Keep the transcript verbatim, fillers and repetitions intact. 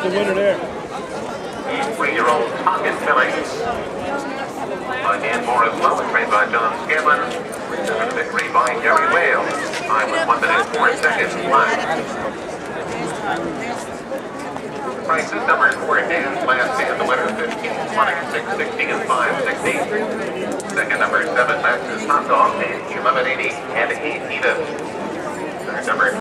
the winner there. Three-year-old Pocket Filling. Again, Morris Lowe, trained by John Scanlon. And a victory by Gary Whale. Time was one minute, four seconds flat. Prices numbers four hands, last stand, the winner fifteen, twenty, six sixty, and five sixty. Second number seven, Max's Hot Dog, eleven eighty, and eight even. Third number